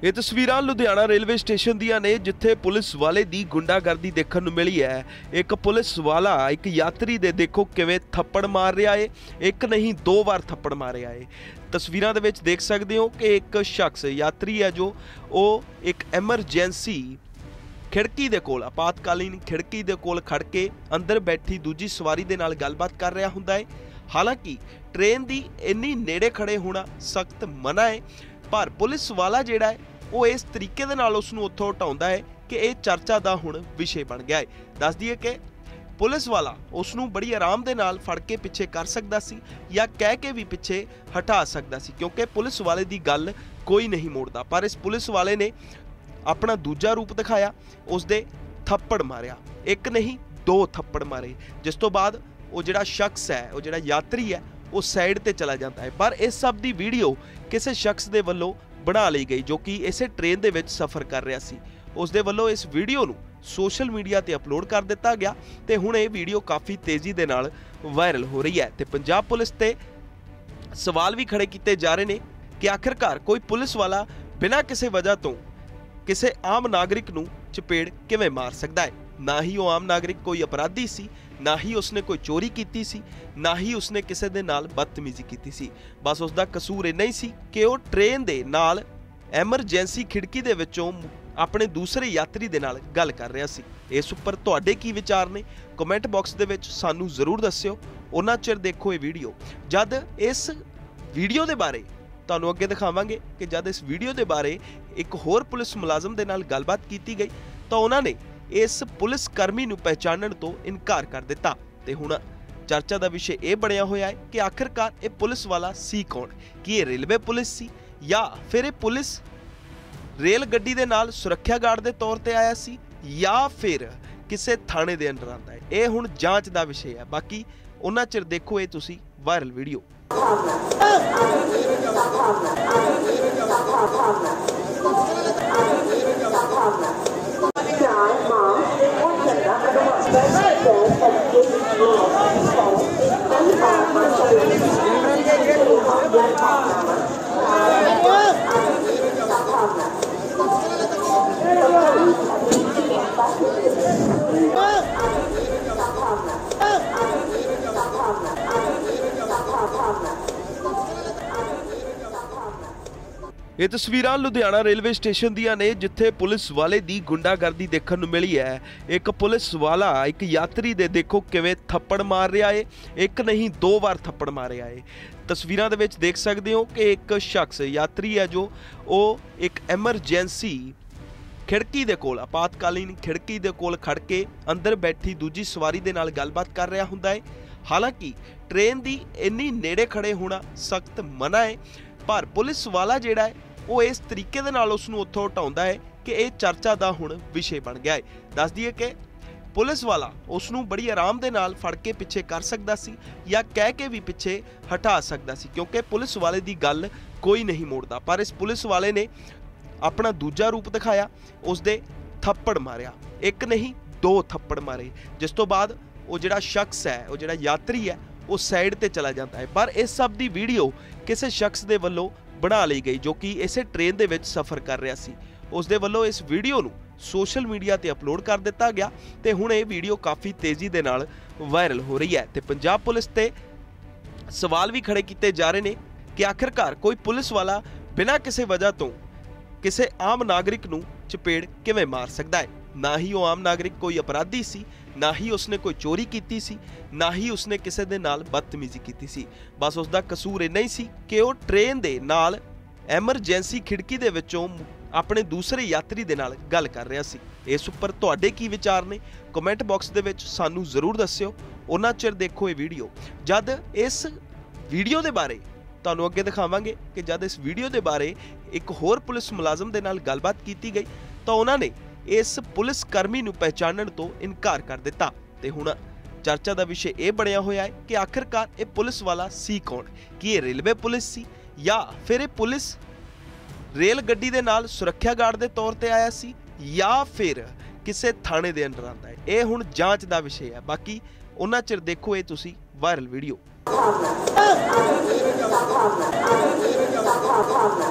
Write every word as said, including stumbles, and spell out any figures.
ਇਹ ਤਸਵੀਰਾਂ Ludhiana railway station ਦੀਆਂ ਨੇ ਜਿੱਥੇ ਪੁਲਿਸ ਵਾਲੇ ਦੀ ਗੁੰਡਾਗਰਦੀ ਦੇਖਣ ਨੂੰ ਮਿਲੀ ਹੈ। ਇੱਕ ਪੁਲਿਸ ਵਾਲਾ ਇੱਕ ਯਾਤਰੀ ਦੇ ਦੇਖੋ ਕਿਵੇਂ ਥੱਪੜ ਮਾਰ ਰਿਹਾ ਹੈ। ਇੱਕ ਨਹੀਂ ਦੋ ਵਾਰ ਥੱਪੜ ਮਾਰਿਆ ਹੈ। ਤਸਵੀਰਾਂ ਦੇ ਵਿੱਚ ਦੇਖ ਸਕਦੇ ਹੋ ਕਿ ਇੱਕ ਸ਼ਖਸ ਯਾਤਰੀ ਹੈ ਜੋ ਉਹ ਇੱਕ ਐਮਰਜੈਂਸੀ खिड़की दे कोल आपातकालीन खिड़की दे कोल खड़ के अंदर बैठी दूजी सवारी दे नाल गलबात कर रहा हुंदा है। हालांकि ट्रेन दी इन्नी नेड़े खड़े होना सख्त मना है, पर पुलिस वाला जिहड़ा है वो इस तरीके दे नाल उसनूं उत्थों हटाउंदा है कि यह चर्चा दा हुण विषय बन गया है। दस दईए कि पुलिस वाला उसनूं बड़ी आराम दे नाल फड़ के पिछे कर सकदा सी या कह के भी पिछे हटा सकदा सी, क्योंकि पुलिस वाले दी गल कोई नहीं मोड़दा। पर इस पुलिस वाले ने अपना दूजा रूप दिखाया, उसदे थप्पड़ मारिया, एक नहीं दो थप्पड़ मारे, जिस तो बाद वो जिहड़ा शख्स है वो जिहड़ा यात्री है वो साइड ते चला जाता है। पर इस सब दी वीडियो किसी शख्स दे वल्लों बना ली गई जो कि इसे ट्रेन दे विच सफ़र कर रहा सी। उसदे वल्लों इस वीडियो नूं सोशल मीडिया ते अपलोड कर दिता गया ते हुण ये वीडियो काफ़ी तेज़ी दे नाल वायरल हो रही है। ते पंजाब पुलिस ते सवाल भी खड़े किए जा रहे हैं कि आखिरकार कोई पुलिस वाला बिना किसी वजह तो किसी आम नागरिक नूं चपेड़ किवें मार सकता है। ना ही वो आम नागरिक कोई अपराधी सी, ना ही उसने कोई चोरी की सी, ना ही उसने किसी दे नाल बदतमीजी की सी। बस उसका कसूर इन्ना ही सी कि वो ट्रेन दे नाल एमरजेंसी खिड़की दे विचों अपने दूसरे यात्री दे नाल गल कर रहा सी। इस उपर तुहाडे की विचार ने कमेंट बॉक्स दे विच सानू जरूर दस्सिओ। उन्ना चिर देखो ये वीडियो, जद इस वीडियो दे बारे ਤੁਹਾਨੂੰ ਅੱਗੇ ਦਿਖਾਵਾਂਗੇ ਕਿ ਜਦ ਇਸ ਵੀਡੀਓ ਦੇ ਬਾਰੇ ਇੱਕ ਹੋਰ ਪੁਲਿਸ ਮੁਲਾਜ਼ਮ ਦੇ ਨਾਲ ਗੱਲਬਾਤ ਕੀਤੀ ਗਈ ਤਾਂ ਉਹਨਾਂ ਨੇ ਇਸ ਪੁਲਿਸ ਕਰਮੀ ਨੂੰ ਪਹਿਚਾਨਣ ਤੋਂ ਇਨਕਾਰ ਕਰ ਦਿੱਤਾ ਤੇ ਹੁਣ ਚਰਚਾ ਦਾ ਵਿਸ਼ੇ ਇਹ ਬਣਿਆ ਹੋਇਆ ਹੈ ਕਿ ਆਖਿਰਕਾਰ ਇਹ ਪੁਲਿਸ ਵਾਲਾ ਸੀ ਕੌਣ। ਕੀ ਇਹ ਰੇਲਵੇ ਪੁਲਿਸ ਸੀ ਜਾਂ ਫਿਰ ਇਹ ਪੁਲਿਸ ਰੇਲ ਗੱਡੀ ਦੇ ਨਾਲ ਸੁਰੱਖਿਆ ਗਾਰਡ ਦੇ ਤੌਰ ਤੇ ਆਇਆ ਸੀ ਜਾਂ ਫਿਰ ਕਿਸੇ ਥਾਣੇ ਦੇ ਅੰਡਰ ਆਉਂਦਾ ਹੈ। ਇਹ ਹੁਣ ਜਾਂਚ ਦਾ ਵਿਸ਼ੇ ਹੈ। ਬਾਕੀ ਉਹਨਾਂ ਚਿਰ ਦੇਖੋ ਇਹ ਤੁਸੀਂ ਵਾਇਰਲ ਵੀਡੀਓ। ਇਹ ਤਸਵੀਰਾਂ ਲੁਧਿਆਣਾ रेलवे स्टेशन ਦੀਆਂ ਨੇ ਜਿੱਥੇ ਪੁਲਿਸ ਵਾਲੇ ਦੀ ਗੁੰਡਾਗਰਦੀ ਦੇਖਣ ਨੂੰ ਮਿਲੀ ਹੈ। ਇੱਕ ਪੁਲਿਸ ਵਾਲਾ ਇੱਕ ਯਾਤਰੀ ਦੇ ਦੇਖੋ ਕਿਵੇਂ ਥੱਪੜ ਮਾਰ ਰਿਹਾ ਹੈ। ਇੱਕ ਨਹੀਂ ਦੋ ਵਾਰ ਥੱਪੜ ਮਾਰਿਆ ਹੈ। ਤਸਵੀਰਾਂ ਦੇ ਵਿੱਚ ਦੇਖ ਸਕਦੇ ਹੋ ਕਿ ਇੱਕ ਸ਼ਖਸ ਯਾਤਰੀ ਹੈ ਜੋ ਉਹ ਇੱਕ ਐਮਰਜੈਂਸੀ ਖਿੜਕੀ ਦੇ ਕੋਲ ਆਪਾਤਕਾਲੀਨ ਖਿੜਕੀ ਦੇ ਕੋਲ ਖੜ ਕੇ ਅੰਦਰ ਬੈਠੀ ਦੂਜੀ ਸਵਾਰੀ ਦੇ ਨਾਲ ਗੱਲਬਾਤ ਕਰ ਰਿਹਾ ਹੁੰਦਾ ਹੈ। ਹਾਲਾਂਕਿ ट्रेन ਦੀ ਇੰਨੀ ਨੇੜੇ ਖੜੇ ਹੋਣਾ ਸਖਤ ਮਨਾ ਹੈ, पर पुलिस वाला जिहड़ा है वो इस तरीके दे नाल उसनूं उत्थों हटाउंदा है कि यह चर्चा दा हुण विषय बन गया है। दस दईए कि पुलिस वाला उसनूं बड़ी आराम दे नाल फड़ के पिछे कर सकदा सी या कह के भी पिछे हटा सकदा सी, क्योंकि पुलिस वाले दी गल कोई नहीं मोड़दा। पर इस पुलिस वाले ने अपना दूजा रूप दिखाया, उसदे थप्पड़ मारिया, एक नहीं दो थप्पड़ मारे, जिस तो बाद वो जिहड़ा शख्स है वो जिहड़ा यात्री है वो साइड ते चला जाता है। पर इस सब दी वीडियो किसी शख्स दे वल्लों बना ली गई जो कि इसे ट्रेन दे विच सफ़र कर रहा सी। उस दे वल्लों इस वीडियो नूं सोशल मीडिया ते अपलोड कर दिता गया ते हुण ये वीडियो काफ़ी तेज़ी दे नाल वायरल हो रही है। ते पंजाब पुलिस ते सवाल भी खड़े किए जा रहे हैं कि आखिरकार कोई पुलिस वाला बिना किसी वजह तो किसी आम नागरिक नूं चपेड़ किवें मार सकता है। ना ही वो आम नागरिक कोई अपराधी सी, ना ही उसने कोई चोरी की सी, ना ही उसने किसी दे नाल बदतमीजी की सी। बस उसका कसूर इन्ना ही सी कि वो ट्रेन दे नाल एमरजेंसी खिड़की दे विचों अपने दूसरे यात्री दे नाल गल कर रहा सी। इस उपर तुहाडे की विचार ने कमेंट बॉक्स दे विच सानू जरूर दस्सिओ। उन्ना चिर देखो ये वीडियो, जद इस वीडियो दे बारे ਤੁਹਾਨੂੰ ਅੱਗੇ ਦਿਖਾਵਾਂਗੇ ਕਿ ਜਦ ਇਸ ਵੀਡੀਓ ਦੇ ਬਾਰੇ ਇੱਕ ਹੋਰ ਪੁਲਿਸ ਮੁਲਾਜ਼ਮ ਦੇ ਨਾਲ ਗੱਲਬਾਤ ਕੀਤੀ ਗਈ ਤਾਂ ਉਹਨਾਂ ਨੇ ਇਸ ਪੁਲਿਸ ਕਰਮੀ ਨੂੰ ਪਹਿਚਾਨਣ ਤੋਂ ਇਨਕਾਰ ਕਰ ਦਿੱਤਾ ਤੇ ਹੁਣ ਚਰਚਾ ਦਾ ਵਿਸ਼ੇ ਇਹ ਬਣਿਆ ਹੋਇਆ ਹੈ ਕਿ ਆਖਿਰਕਾਰ ਇਹ ਪੁਲਿਸ ਵਾਲਾ ਸੀ ਕੌਣ। ਕੀ ਇਹ ਰੇਲਵੇ ਪੁਲਿਸ ਸੀ ਜਾਂ ਫਿਰ ਇਹ ਪੁਲਿਸ ਰੇਲ ਗੱਡੀ ਦੇ ਨਾਲ ਸੁਰੱਖਿਆ ਗਾਰਡ ਦੇ ਤੌਰ ਤੇ ਆਇਆ ਸੀ ਜਾਂ ਫਿਰ ਕਿਸੇ ਥਾਣੇ ਦੇ ਅੰਡਰ ਆਉਂਦਾ ਹੈ। ਇਹ ਹੁਣ ਜਾਂਚ ਦਾ ਵਿਸ਼ੇ ਹੈ। ਬਾਕੀ ਉਹਨਾਂ ਚਿਰ ਦੇਖੋ ਇਹ ਤੁਸੀਂ ਵਾਇਰਲ ਵੀਡੀਓ।